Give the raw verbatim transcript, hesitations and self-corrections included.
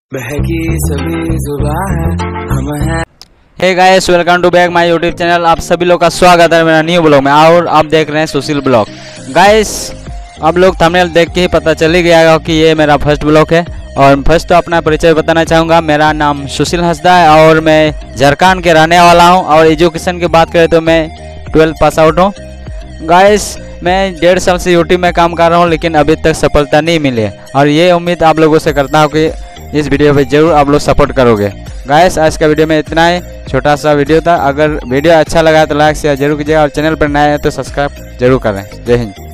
बहकी सभी जुबां है हम हैं। Hey guys, welcome to back my YouTube channel. आप सभी लोग का स्वागत है मेरा न्यू ब्लॉग में, और आप देख रहे हैं सुशील ब्लॉग। गाइस, आप लोग थंबनेल देख के ही पता चल ही गया कि ये मेरा फर्स्ट ब्लॉग है। और फर्स्ट तो अपना परिचय बताना चाहूँगा। मेरा नाम सुशील हंसदा है और मैं झारखंड के रहने वाला हूँ। और एजुकेशन की बात करें तो मैं ट्वेल्थ पास आउट हूँ। गाइस, मैं डेढ़ साल से यूट्यूब में काम कर रहा हूँ, लेकिन अभी तक सफलता नहीं मिली है। और ये उम्मीद आप लोगों से करता हूँ कि इस वीडियो पे जरूर आप लोग सपोर्ट करोगे। गाइस, आज का वीडियो में इतना ही, छोटा सा वीडियो था। अगर वीडियो अच्छा लगा तो लाइक शेयर जरूर कीजिएगा, और चैनल पर नए हैं तो सब्सक्राइब जरूर करें। जय हिंद।